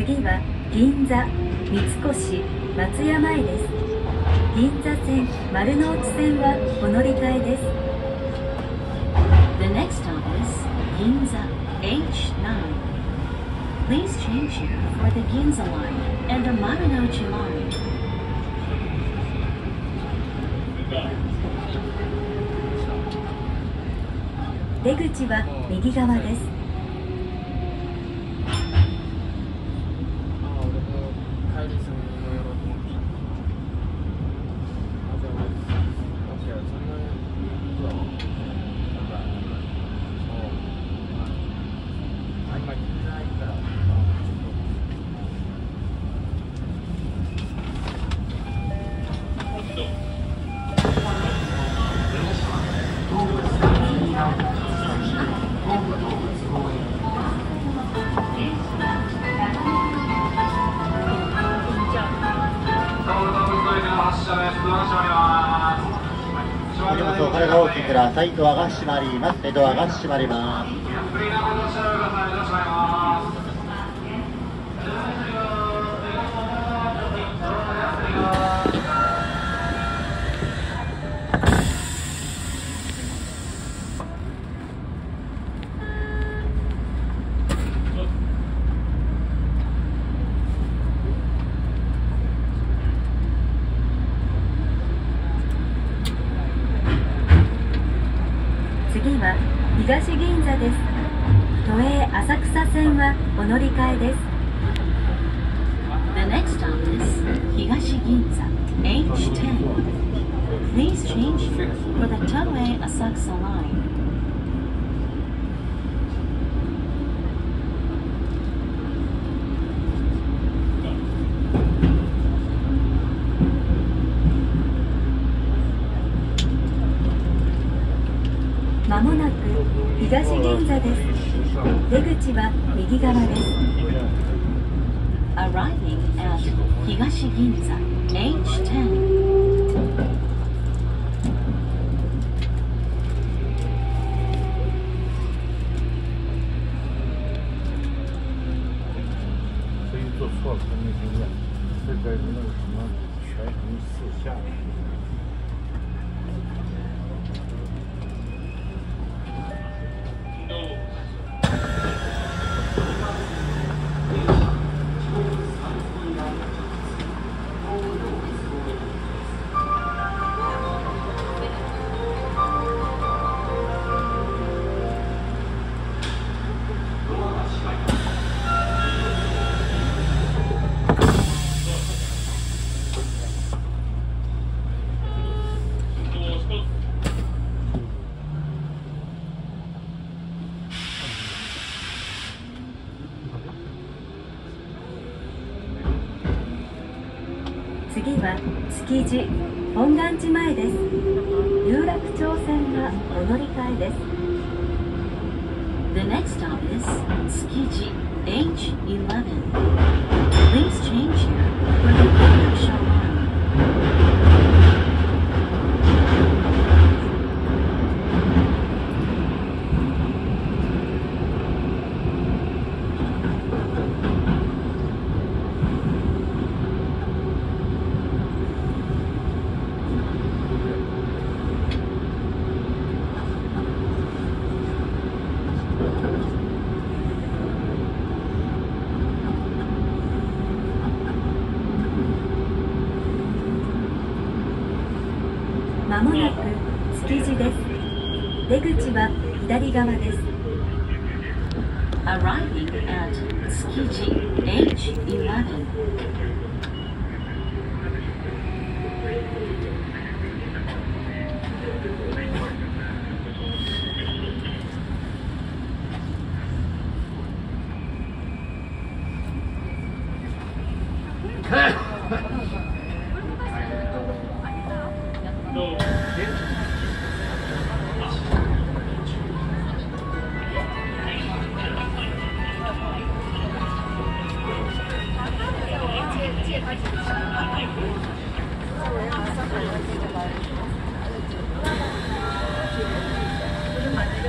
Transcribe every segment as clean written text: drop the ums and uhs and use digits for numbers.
次は銀座、三越、松山へです。銀座線、丸の内線はお乗り換えです。 The next stop is Ginza H9. Please change here for the Ginza line and the Marunouchi line. 出口は右側です。 お荷物をお金がお置きください。ドアが閉まります。ドアが閉まります。 次は東銀座です。都営浅草線はお乗り換えです。 The next stop is Higashi Ginza H10. Please change here for the Toei Asakusa line. まもなく東銀座です。出口は右側です。 Arriving at Higashi Ginza H10. 所以做错了跟没经验，这个那个什么权衡四下。 次は築地、本願寺前です。有楽町線はお乗り換えです。 The next stop is Tsukiji H11. Please change here for the Yorakusho line. まもなく築地です。出口は左側です。 Arriving at Tsukiji H11.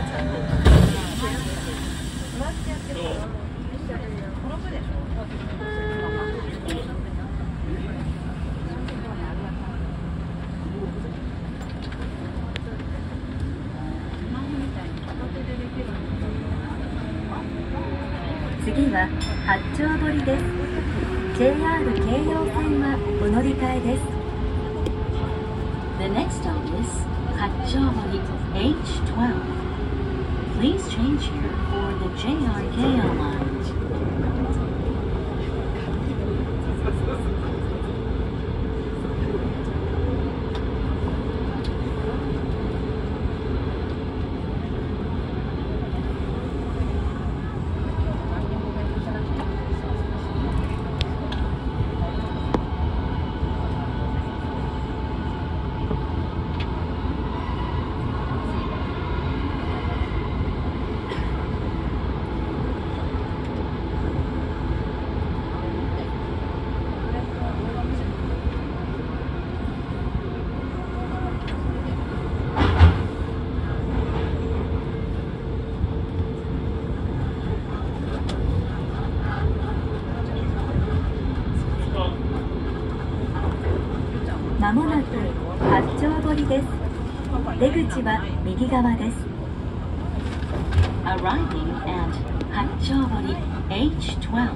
転ぶでしょ。 は八丁堀です。 JR 京葉線はお乗り換えです。 The next stop is Hachobori H12. Please change here for the JR Keio line. まもなく八丁堀です。出口は右側です。 Arriving at Hachobori H12.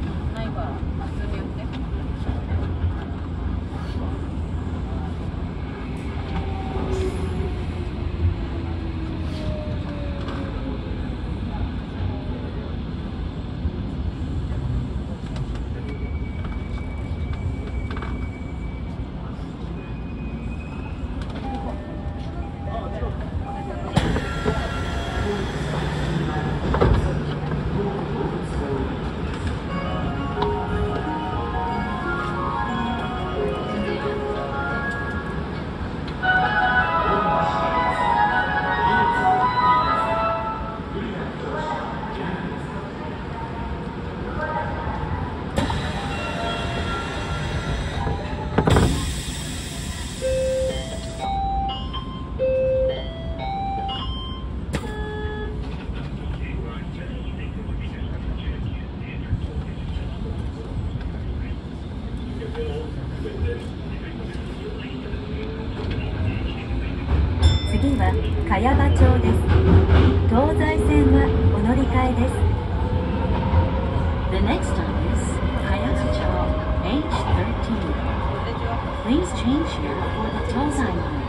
次は茅場町です。東西線はお乗り換えです。 The next stop is Kayabacho H13. Please change here for the Tozai line.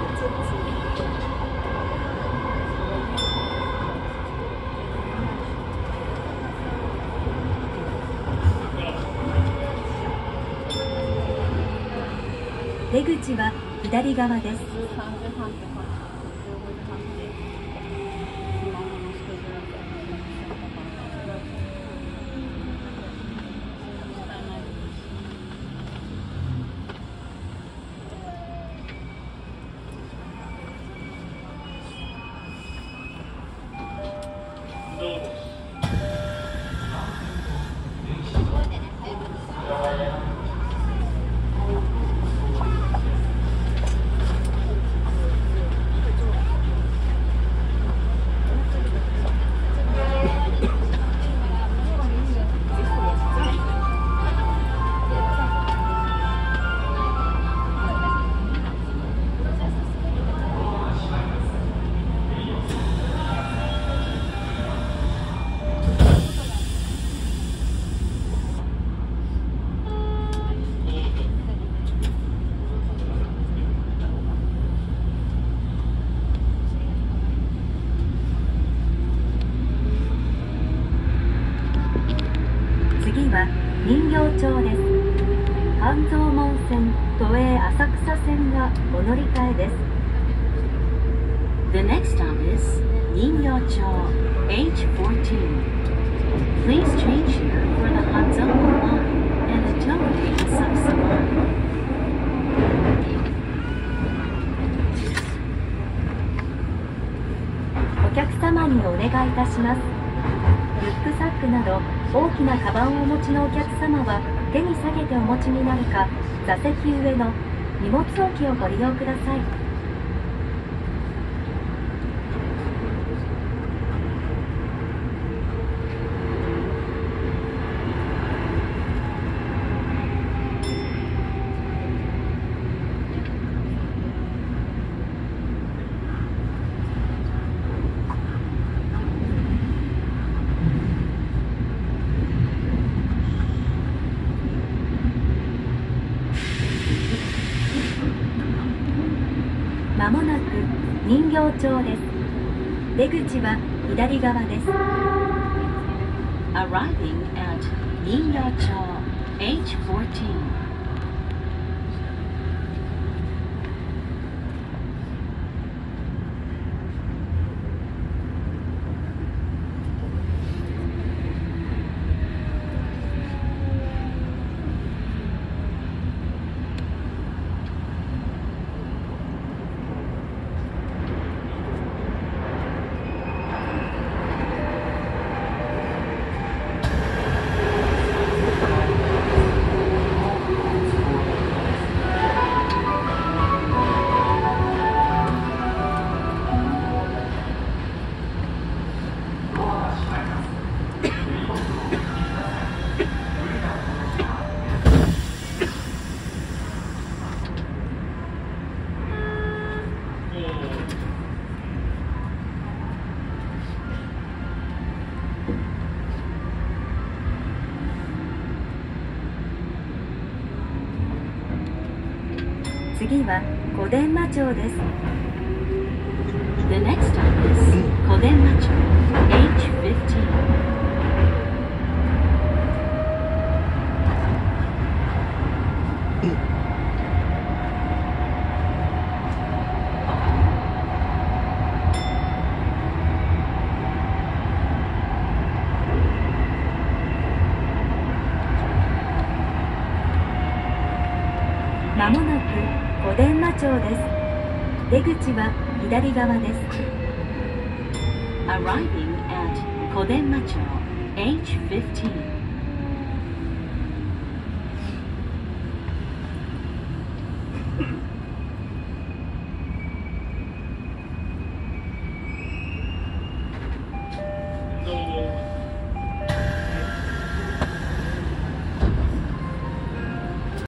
出口は左側です。次は人形町です。半蔵門線、都営浅草線がお乗り換えです。 The next stop is Ningyocho H14. Please change here for the Hanzomon line and the Toei Asakusa line. お客様にお願いいたします。リュックサックなど大きなカバンをお持ちのお客様は手に下げてお持ちになるか、座席上の荷物置きをご利用ください。 まもなく人形町です。出口は左側です。 Arriving at Ningyo-cho, H14. 次は小伝馬町です。 The next stop is Kodenmacho, H15. まもなく小伝馬町です。出口は左側です。 Arriving at Kodenmacho, H15. 「